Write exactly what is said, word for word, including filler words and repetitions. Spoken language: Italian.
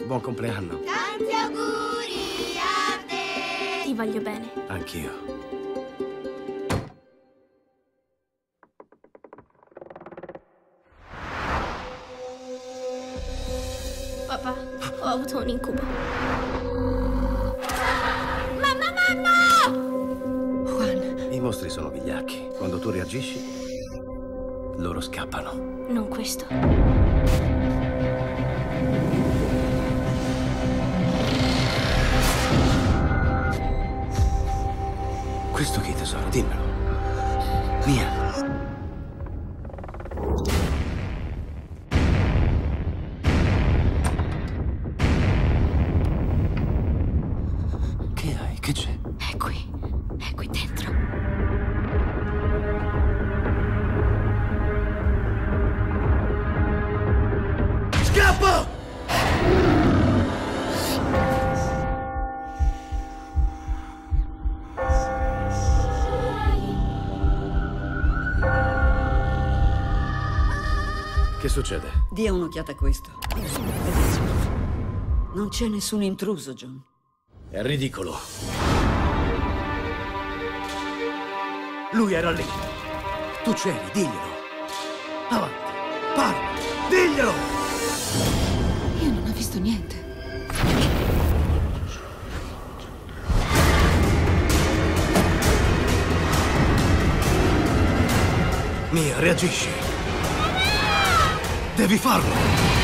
buon compleanno. Tanti auguri a te. Ti voglio bene. Anch'io. Papà, ho avuto un incubo. Mamma, mamma! Juan. I mostri sono vigliacchi. Quando tu reagisci, loro scappano. Non questo. Questo chi, tesoro? Dimmelo. Mia. Che hai? Che c'è? È qui. È qui dentro. Scappa! Che succede? Dia un'occhiata a questo. Non c'è nessun intruso, John. È ridicolo. Lui era lì. Tu c'eri, diglielo. Avanti, parla, diglielo! Io non ho visto niente. Mia, reagisci. Devi farlo.